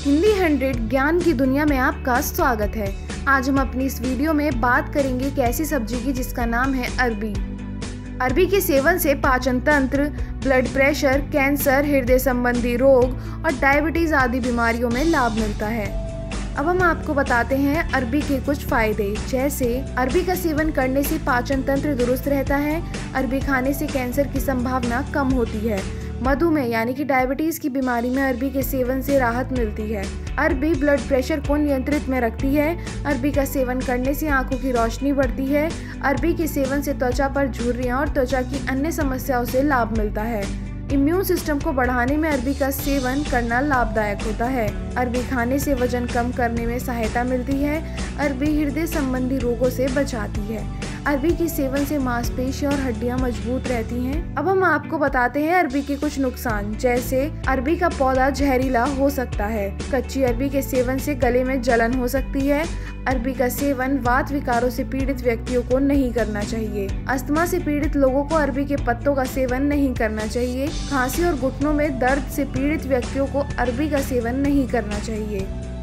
हिंदी 100 ज्ञान की दुनिया में आपका स्वागत है। आज हम अपनी इस वीडियो में बात करेंगे एक ऐसी सब्जी की जिसका नाम है अरबी। अरबी के सेवन से पाचन तंत्र, ब्लड प्रेशर, कैंसर, हृदय संबंधी रोग और डायबिटीज आदि बीमारियों में लाभ मिलता है। अब हम आपको बताते हैं अरबी के कुछ फायदे, जैसे अरबी का सेवन करने से पाचन तंत्र दुरुस्त रहता है। अरबी खाने से कैंसर की संभावना कम होती है। मधुमेह यानी कि डायबिटीज की बीमारी में अरबी के सेवन से राहत मिलती है। अरबी ब्लड प्रेशर को नियंत्रित में रखती है। अरबी का सेवन करने से आंखों की रोशनी बढ़ती है। अरबी के सेवन से त्वचा पर झुर्रियां और त्वचा की अन्य समस्याओं से लाभ मिलता है। इम्यून सिस्टम को बढ़ाने में अरबी का सेवन करना लाभदायक होता है। अरबी खाने से वजन कम करने में सहायता मिलती है। अरबी हृदय संबंधी रोगों से बचाती है। अरबी के सेवन से मांसपेशियां और हड्डियां मजबूत रहती हैं। अब हम आपको बताते हैं अरबी के कुछ नुकसान, जैसे अरबी का पौधा जहरीला हो सकता है। कच्ची अरबी के सेवन से गले में जलन हो सकती है। अरबी का सेवन वात विकारों से पीड़ित व्यक्तियों को नहीं करना चाहिए। अस्थमा से पीड़ित लोगों को अरबी के पत्तों का सेवन नहीं करना चाहिए। खांसी और घुटनों में दर्द से पीड़ित व्यक्तियों को अरबी का सेवन नहीं करना चाहिए।